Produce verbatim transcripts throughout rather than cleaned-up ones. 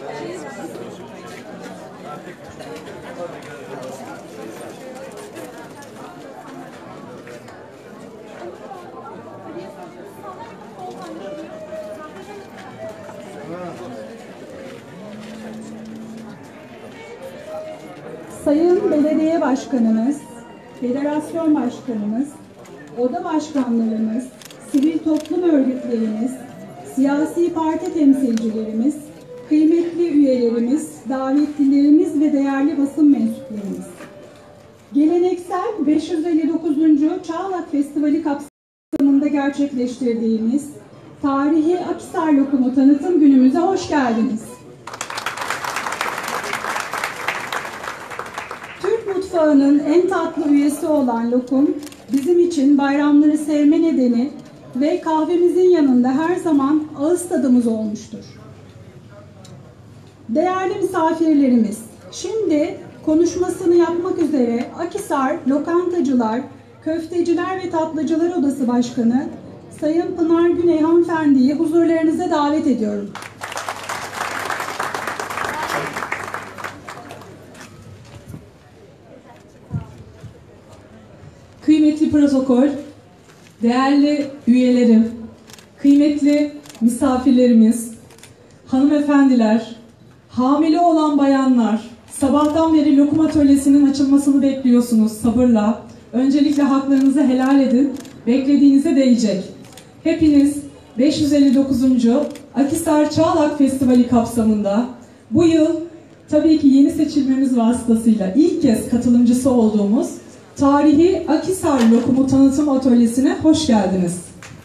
Sayın Belediye Başkanımız, Federasyon Başkanımız, Oda Başkanlarımız, sivil toplum örgütlerimiz, siyasi parti temsilcilerimiz, kıymetli üyelerimiz, davetlilerimiz ve değerli basın mensuplarımız. Geleneksel beş yüz elli dokuzuncu Çağlak Festivali kapsamında gerçekleştirdiğimiz tarihi Akhisar Lokumu tanıtım günümüze hoş geldiniz. Türk mutfağının en tatlı üyesi olan lokum, bizim için bayramları sevme nedeni ve kahvemizin yanında her zaman ağız tadımız olmuştur. Değerli misafirlerimiz, şimdi konuşmasını yapmak üzere Akhisar Lokantacılar, Köfteciler ve Tatlıcılar Odası Başkanı Sayın Pınar Güney Hanımefendi'yi huzurlarınıza davet ediyorum. Kıymetli protokol, değerli üyelerim, kıymetli misafirlerimiz, hanımefendiler, hamile olan bayanlar, sabahtan beri lokum atölyesinin açılmasını bekliyorsunuz sabırla. Öncelikle haklarınızı helal edin, beklediğinize değecek. Hepiniz beş yüz elli dokuzuncu Akhisar Çağlak Festivali kapsamında bu yıl tabii ki yeni seçilmemiz vasıtasıyla ilk kez katılımcısı olduğumuz tarihi Akhisar Lokumu Tanıtım Atölyesi'ne hoş geldiniz.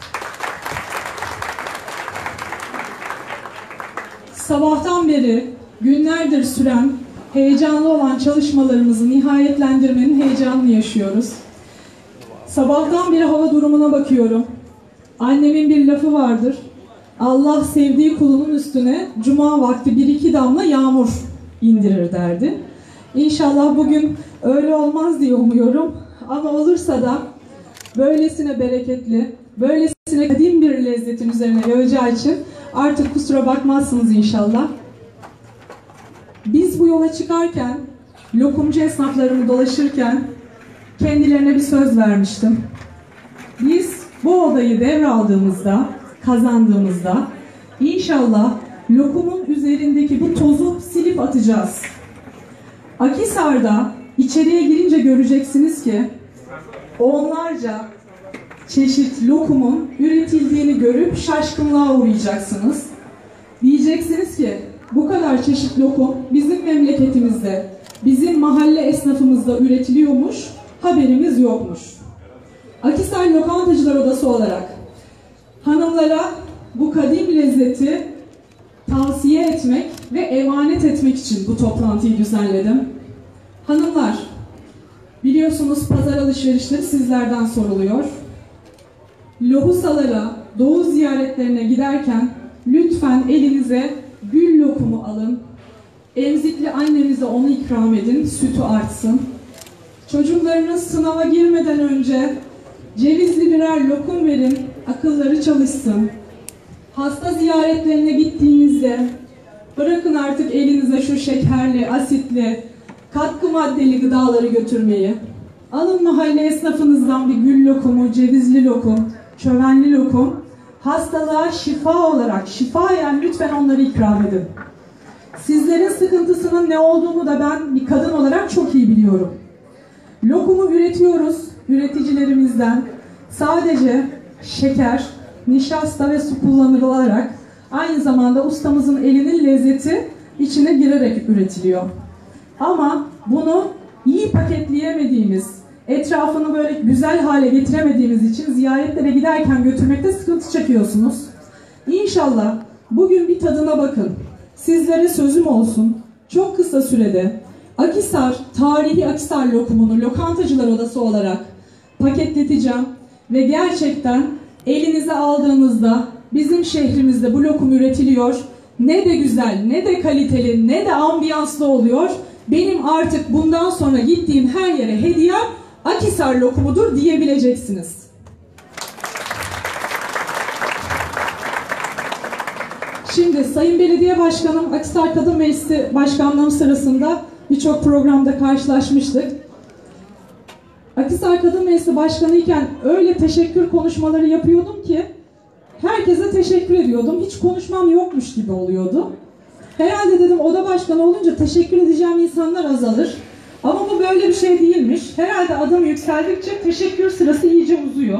Sabahtan beri günlerdir süren heyecanlı olan çalışmalarımızı nihayetlendirmenin heyecanını yaşıyoruz. Sabahtan beri hava durumuna bakıyorum. Annemin bir lafı vardır. Allah sevdiği kulunun üstüne cuma vakti bir iki damla yağmur indirir derdi. İnşallah bugün öyle olmaz diye umuyorum. Ama olursa da böylesine bereketli, böylesine kadim bir lezzetin üzerine yağacağı için artık kusura bakmazsınız inşallah. Biz bu yola çıkarken, lokumcu esnaflarımı dolaşırken kendilerine bir söz vermiştim. Biz bu odayı devraldığımızda, kazandığımızda inşallah lokumun üzerindeki bu tozu silip atacağız. Akhisar'da içeriye girince göreceksiniz ki onlarca çeşit lokumun üretildiğini görüp şaşkınlığa uğrayacaksınız. Diyeceksiniz ki bu kadar çeşit lokum bizim memleketimizde, bizim mahalle esnafımızda üretiliyormuş, haberimiz yokmuş. Akhisar Lokantacılar Odası olarak hanımlara bu kadim lezzeti tavsiye etmek ve emanet etmek için bu toplantıyı düzenledim. Hanımlar, biliyorsunuz pazar alışverişleri sizlerden soruluyor. Lohusalara, doğu ziyaretlerine giderken lütfen elinize gül lokumu alın. Emzikli annenize onu ikram edin, sütü artsın. Çocuklarınız sınava girmeden önce cevizli birer lokum verin, akılları çalışsın. Hasta ziyaretlerine gittiğinizde bırakın artık elinize şu şekerli, asitli, katkı maddeli gıdaları götürmeyi. Alın mahalle esnafınızdan bir gül lokumu, cevizli lokum, çövenli lokum. Hastalığa şifa olarak, şifayen lütfen onları ikram edin. Sizlerin sıkıntısının ne olduğunu da ben bir kadın olarak çok iyi biliyorum. Lokumu üretiyoruz, üreticilerimizden sadece şeker, nişasta ve su kullanılarak aynı zamanda ustamızın elinin lezzeti içine girerek üretiliyor. Ama bunu iyi paketleyemediğimiz, etrafını böyle güzel hale getiremediğimiz için ziyaretlere giderken götürmekte sıkıntı çekiyorsunuz. İnşallah bugün bir tadına bakın. Sizlere sözüm olsun. Çok kısa sürede Akhisar, tarihi Akhisar lokumunu Lokantacılar Odası olarak paketleteceğim ve gerçekten elinize aldığınızda bizim şehrimizde bu lokum üretiliyor. Ne de güzel, ne de kaliteli, ne de ambiyanslı oluyor. Benim artık bundan sonra gittiğim her yere hediyem Akhisar lokumudur diyebileceksiniz. Şimdi Sayın Belediye Başkanım, Akhisar Kadın Meclisi Başkanlığım sırasında birçok programda karşılaşmıştık. Akhisar Kadın Meclisi Başkanı iken öyle teşekkür konuşmaları yapıyordum ki herkese teşekkür ediyordum. Hiç konuşmam yokmuş gibi oluyordu. Herhalde dedim oda başkanı olunca teşekkür edeceğim insanlar azalır. Ama bu böyle bir şey değilmiş. Herhalde adım yükseldikçe teşekkür sırası iyice uzuyor.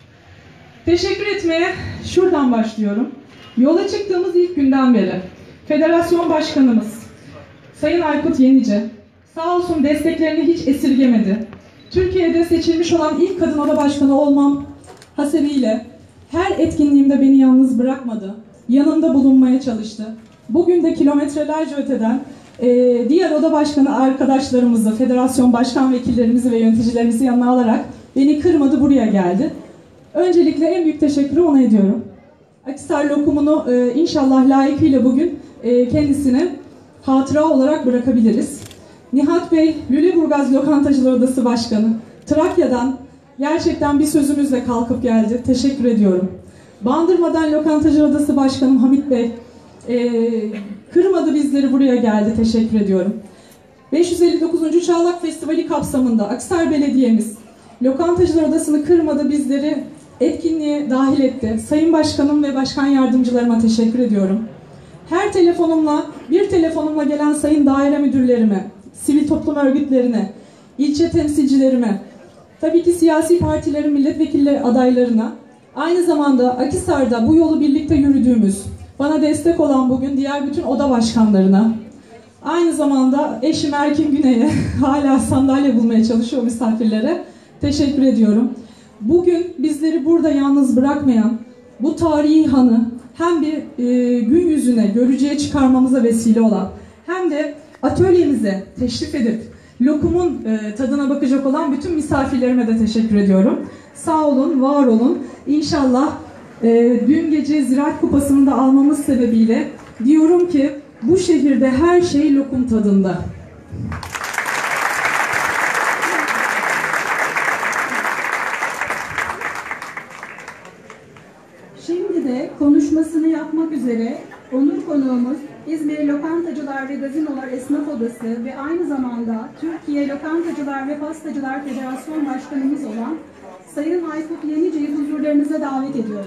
Teşekkür etmeye şuradan başlıyorum. Yola çıktığımız ilk günden beri Federasyon Başkanımız Sayın Aykut Yenice sağ olsun desteklerini hiç esirgemedi. Türkiye'de seçilmiş olan ilk kadın oda başkanı olmam hasebiyle her etkinliğimde beni yalnız bırakmadı. Yanımda bulunmaya çalıştı. Bugün de kilometrelerce öteden e, diğer oda başkanı arkadaşlarımızı, federasyon başkan vekillerimizi ve yöneticilerimizi yanına alarak beni kırmadı, buraya geldi. Öncelikle en büyük teşekkürü ona ediyorum. Akhisar lokumunu e, inşallah layıkıyla bugün e, kendisine hatıra olarak bırakabiliriz. Nihat Bey, Lüleburgaz Lokantacılar Odası Başkanı, Trakya'dan gerçekten bir sözümüzle kalkıp geldi. Teşekkür ediyorum. Bandırma'dan Lokantacılar Odası Başkanım Hamit Bey, e, kırmadı bizleri, buraya geldi. Teşekkür ediyorum. beş yüz elli dokuzuncu Çağlak Festivali kapsamında Akhisar Belediye'miz Lokantacılar Odası'nı kırmadı, bizleri etkinliğe dahil etti. Sayın Başkanım ve Başkan Yardımcılarıma teşekkür ediyorum. Her telefonumla, bir telefonumla gelen sayın daire müdürlerime, sivil toplum örgütlerine, ilçe temsilcilerime, tabii ki siyasi partilerin milletvekili adaylarına, aynı zamanda Akhisar'da bu yolu birlikte yürüdüğümüz, bana destek olan bugün diğer bütün oda başkanlarına, aynı zamanda eşim Erkin Güney'e, hala sandalye bulmaya çalışıyor misafirlere, teşekkür ediyorum. Bugün bizleri burada yalnız bırakmayan bu tarihi hanı hem bir e, gün yüzüne, görücüye çıkarmamıza vesile olan hem de atölyemize teşrif edip lokumun e, tadına bakacak olan bütün misafirlerime de teşekkür ediyorum. Sağ olun, var olun. İnşallah e, dün gece Ziraat Kupası'nı da almamız sebebiyle diyorum ki bu şehirde her şey lokum tadında. Şimdi de konuşmasını yapmak üzere onur konuğumuz İzmir Lokantacılar ve Gazinolar Esnaf Odası ve aynı zamanda Türkiye Lokantacılar ve Pastacılar Federasyon Başkanımız olan Sayın Aykut Yenice'yi huzurlarınıza davet ediyorum.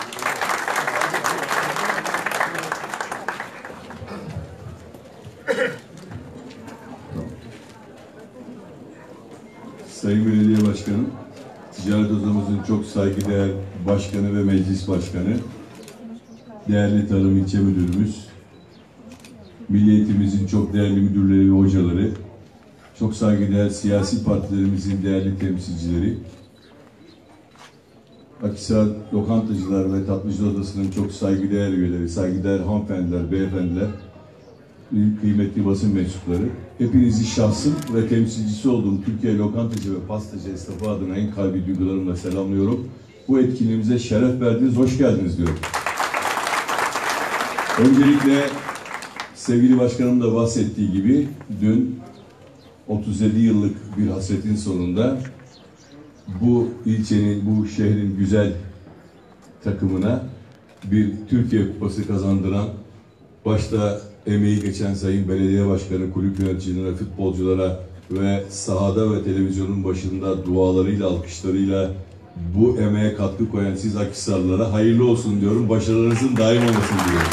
Sayın Belediye Başkanım, Ticaret Odamızın çok saygıdeğer Başkanı ve Meclis Başkanı, değerli Tarım İlçe Müdürümüz, Milli Eğitimimizin çok değerli müdürleri ve hocaları, çok saygıdeğer siyasi partilerimizin değerli temsilcileri, Akhisar Lokantacılar ve Tatlıcılar Odası'nın çok saygıdeğer üyeleri, saygıdeğer hanımefendiler, beyefendiler, kıymetli basın mensupları, hepinizi şahsım ve temsilcisi olduğum Türkiye Lokantacı ve Pastacı Esnafı adına en kalbi duygularımla selamlıyorum. Bu etkinliğimize şeref verdiniz, hoş geldiniz diyorum. Öncelikle sevgili başkanım da bahsettiği gibi dün otuz yedi yıllık bir hasretin sonunda bu ilçenin, bu şehrin güzel takımına bir Türkiye Kupası kazandıran, başta emeği geçen Sayın Belediye Başkanı, kulüp yöneticilerine, futbolculara ve sahada ve televizyonun başında dualarıyla, alkışlarıyla bu emeğe katkı koyan siz Akhisarlılara hayırlı olsun diyorum. Başarılarınızın daim olmasın diyorum.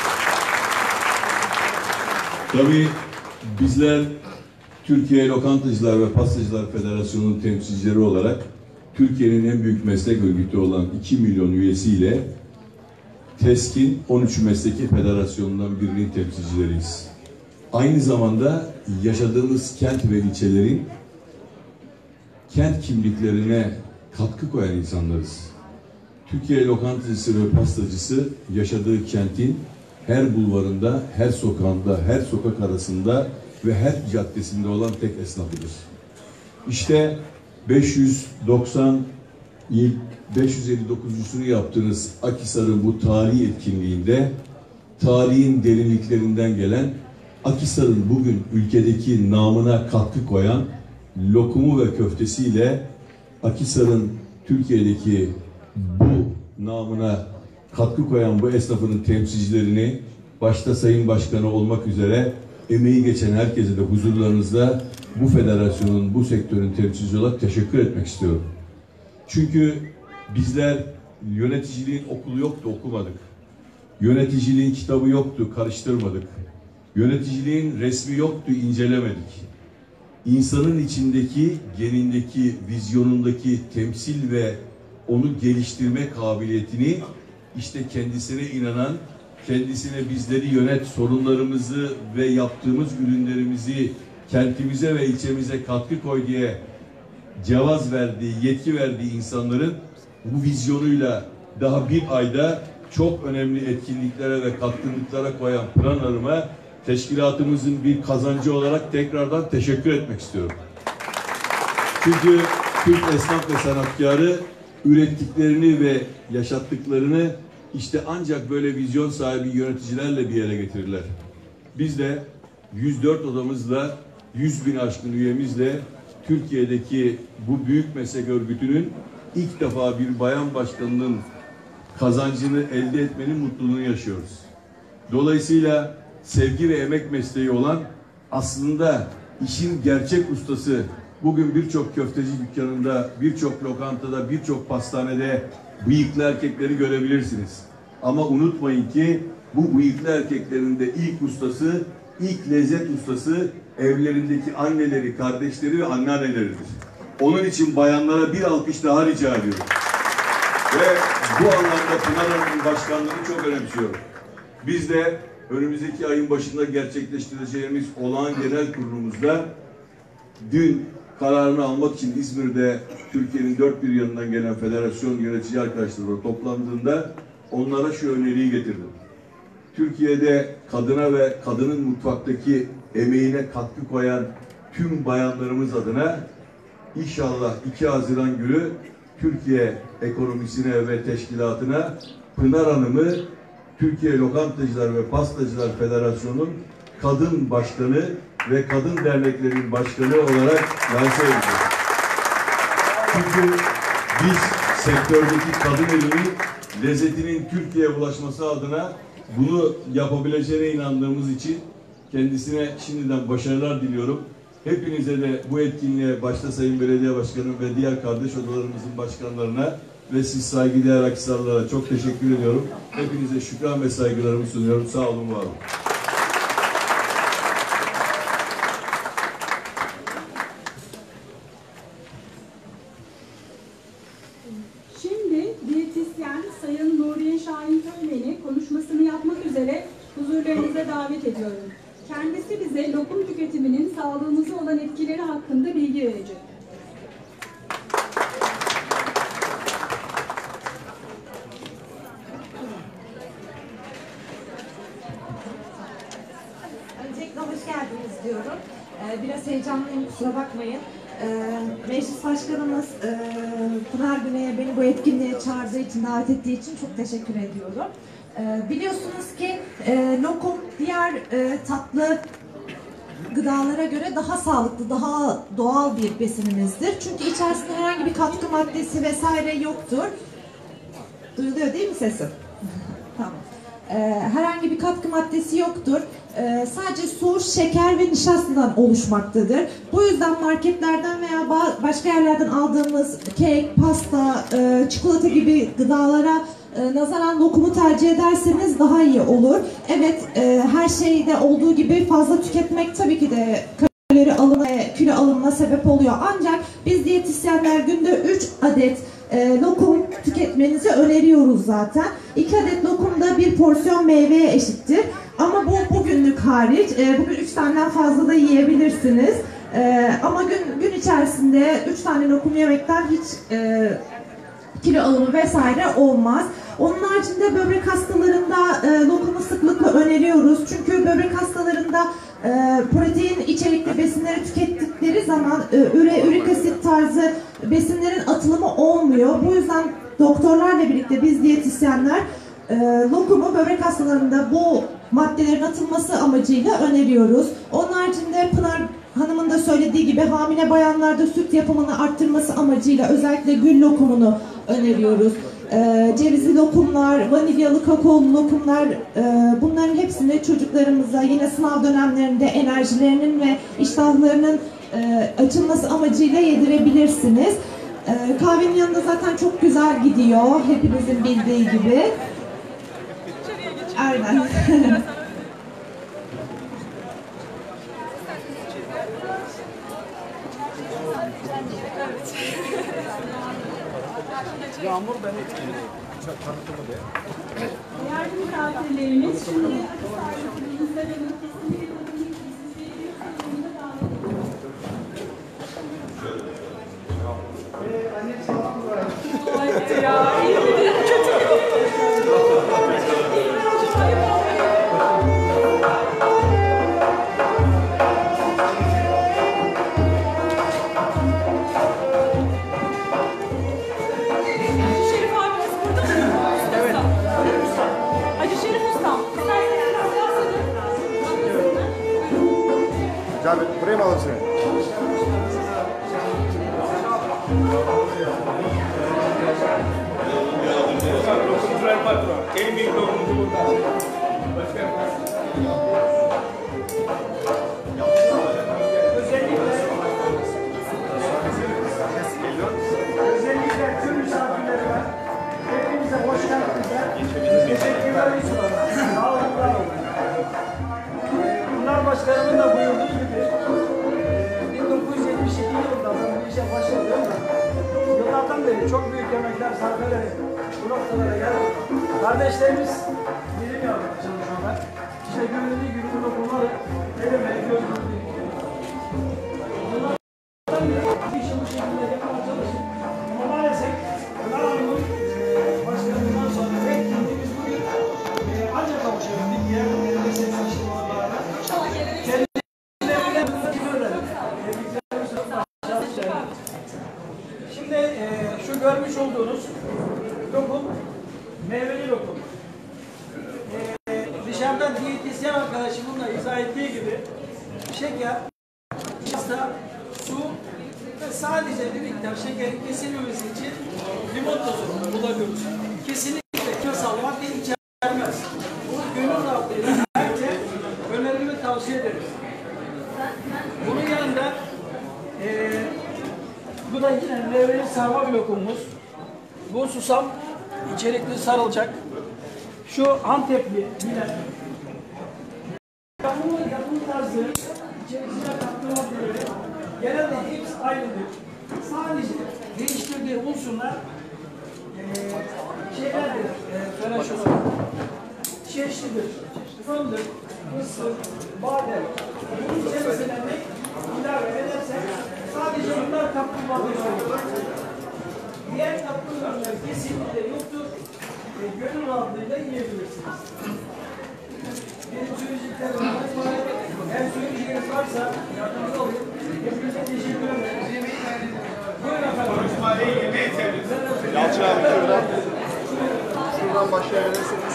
Tabii bizler Türkiye Lokantacılar ve Pastacılar Federasyonu'nun temsilcileri olarak Türkiye'nin en büyük meslek örgütü olan iki milyon üyesiyle TESK'in on üç mesleki federasyonundan birinin temsilcileriyiz. Aynı zamanda yaşadığımız kent ve ilçelerin kent kimliklerine katkı koyan insanlarız. Türkiye lokantacısı ve pastacısı yaşadığı kentin her bulvarında, her sokağında, her sokak arasında ve her caddesinde olan tek esnafıdır. İşte beş yüz doksan il, beş yüz elli dokuzuncusunu yaptığınız Akhisar'ın bu tarihi etkinliğinde tarihin derinliklerinden gelen, Akhisar'ın bugün ülkedeki namına katkı koyan lokumu ve köftesiyle Akhisar'ın Türkiye'deki bu namına katkı koyan bu esnafının temsilcilerini, başta Sayın Başkanı olmak üzere emeği geçen herkese de huzurlarınızda bu federasyonun, bu sektörün temsilcisi olarak teşekkür etmek istiyorum. Çünkü bizler yöneticiliğin okulu yoktu, okumadık. Yöneticiliğin kitabı yoktu, karıştırmadık. Yöneticiliğin resmi yoktu, incelemedik. İnsanın içindeki, genindeki, vizyonundaki temsil ve onu geliştirme kabiliyetini işte kendisine inanan, kendisine bizleri yönet, sorunlarımızı ve yaptığımız ürünlerimizi kentimize ve ilçemize katkı koy diye cevaz verdiği, yetki verdiği insanların bu vizyonuyla daha bir ayda çok önemli etkinliklere ve katkılıklara koyan Pınar Hanım'a teşkilatımızın bir kazancı olarak tekrardan teşekkür etmek istiyorum. Çünkü Türk esnaf ve sanatkarı ürettiklerini ve yaşattıklarını işte ancak böyle vizyon sahibi yöneticilerle bir yere getirirler. Biz de yüz dört odamızla, yüz bin aşkın üyemizle Türkiye'deki bu büyük meslek örgütünün ilk defa bir bayan başkanının kazancını elde etmenin mutluluğunu yaşıyoruz. Dolayısıyla sevgi ve emek mesleği olan, aslında işin gerçek ustası, bugün birçok köfteci dükkanında, birçok lokantada, birçok pastanede bıyıklı erkekleri görebilirsiniz. Ama unutmayın ki bu bıyıklı erkeklerin de ilk ustası, ilk lezzet ustası evlerindeki anneleri, kardeşleri ve anneanneleridir. Onun için bayanlara bir alkış daha rica ediyorum. Ve bu anlamda Pınar Hanım'ın başkanlığını çok önemsiyorum. Biz de önümüzdeki ayın başında gerçekleştireceğimiz olağan genel kurulumuzda dün kararını almak için İzmir'de Türkiye'nin dört bir yanından gelen federasyon yönetici arkadaşları toplandığında onlara şu öneriyi getirdim. Türkiye'de kadına ve kadının mutfaktaki emeğine katkı koyan tüm bayanlarımız adına inşallah iki Haziran günü Türkiye ekonomisine ve teşkilatına Pınar Hanım'ı Türkiye Lokantacılar ve Pastacılar Federasyonu'nun kadın başkanı ve kadın derneklerin başkanı olarak lanse edeceğiz. Çünkü biz sektördeki kadın elinin lezzetinin Türkiye'ye ulaşması adına bunu yapabileceğine inandığımız için kendisine şimdiden başarılar diliyorum. Hepinize de bu etkinliğe başta Sayın Belediye Başkanım ve diğer kardeş odalarımızın başkanlarına ve siz saygıdeğer Akhisarlılara çok teşekkür ediyorum. Hepinize şükran ve saygılarımı sunuyorum. Sağ olun, var olun. Şimdi diyetisyen Sayın Nuriye Şahin Köymen'i konuşmasını yapmak üzere huzurlarınıza davet ediyorum. Kendisi bize lokum tüketiminin sağlığımıza olan etkileri hakkında bilgi verecek. Öncelikle hoş geldiniz diyorum. Ee, biraz heyecanlıyım, kusura bakmayın. Ee, Meclis Başkanımız e, Pınar Güney'e beni bu etkinliğe çağırdığı için, davet ettiği için çok teşekkür ediyorum. Ee, biliyorsunuz ki e, lokum diğer e, tatlı gıdalara göre daha sağlıklı, daha doğal bir besinimizdir. Çünkü içerisinde herhangi bir katkı maddesi vesaire yoktur. Duyuluyor değil mi sesim? Tamam. Ee, herhangi bir katkı maddesi yoktur. Ee, sadece su, şeker ve nişastadan oluşmaktadır. Bu yüzden marketlerden veya başka yerlerden aldığımız kek, pasta, e, çikolata gibi gıdalara e, nazaran lokumu tercih ederseniz daha iyi olur. Evet, e, her şeyde olduğu gibi fazla tüketmek tabii ki de kalori alımı ve kilo alımına sebep oluyor. Ancak biz diyetisyenler günde üç adet E, lokum tüketmenizi öneriyoruz zaten. iki adet lokum da bir porsiyon meyveye eşittir. Ama bu bugünlük hariç. E, bugün üç taneden fazla da yiyebilirsiniz. E, ama gün gün içerisinde üç tane lokum yemekten hiç e, kilo alımı vesaire olmaz. Onun haricinde böbrek hastalarında e, lokumu sıklıkla öneriyoruz. Çünkü böbrek hastalarında e, protein içerikli besinleri tükettikleri zaman e, üre, ürik asit tarzı besinlerin atılımı olmuyor. Bu yüzden doktorlarla birlikte biz diyetisyenler e, lokumu böbrek hastalarında bu maddelerin atılması amacıyla öneriyoruz. Onun haricinde Pınar Hanım'ın da söylediği gibi hamile bayanlarda süt yapımını arttırması amacıyla özellikle gül lokumunu öneriyoruz. e, cevizli lokumlar, vanilyalı kakaolu lokumlar, e, bunların hepsini çocuklarımıza yine sınav dönemlerinde enerjilerinin ve iştahlarının e, açılması amacıyla yedirebilirsiniz. E, kahvenin yanında zaten çok güzel gidiyor, hepinizin bildiği gibi. Aynen. Yağmur beni etkiledi. Tanıtımı diye. Değerli misafirlerimiz, şimdi Akhisar Kızları'nın kesinlikle tadını sizleri sonunda davet ediyoruz. Anne selam ver. Haydi ya. İyi mi? Kötü. Abi buraya mı alalım seni? Lokumcular patron. En büyük lokumcu burada. Özellikle tüm misafirlerime hepinize hoş geldiniz. Teşekkürler. Sağ olun. Bunlar başkanımın da buyurduğu gibi bin dokuz yüz yetmiş iki yılında ben bu işe başladığımda yıllardan beri çok büyük emekler sarf ederek bu noktalara geldik. Kardeşlerimiz bilim yapmaya çalışıyorlar. İşte gönüllü gönüllü okulları elime göz gördüğü gibi. Bunlardan beri bir işi bu şekilde yapmaya çalıştık. Ama maalesef Pınar Hanım'ın başkanından sonra beklediğimiz bugün ancak kavuşabildik. Diğer ülkelerde seçmiştim ona beraber. Şimdi e, şu görmüş olduğunuz lokum meyveli lokum. E, dışarıdan diyetisyen arkadaşımın da izah ettiği gibi şeker, pasta, su ve sadece bir miktar şekerin kesilmemesi için limon tozu kullanıyoruz. Kesinlikle kimyasal madde içermez. Bu gönül rahatlığıyla herkese önerimi tavsiye ederim. Bunun yanında e, bu da yine meyveli sarma bir lokumumuz. Bu susam içerikli sarılacak. Şu Antepli yine. Yapımı, yapım tarzı, içerisine katlı maddeleri genelde hepsi aynıdır. Sadece değiştirdiği unsurlar e, şeylerdir, e, felaş olarak. Çeşitlidir, fındık, mısır, badem. Bunun içerisine ne ilave edersek sadece bunlar katkı maddeleri olur. Diğer katkı ürünler kesinlikle yoktur. E, gönül rahatlığıyla yiyebilirsiniz. Benim söyleyeceklerim var. Eğer söyleyeceğiniz varsa yardımcı olayım. Hepinize teşekkür ederim. Buyurun efendim. Yemeği sevdim. Yalçın abi şuradan. Şuradan başlayabilirsin.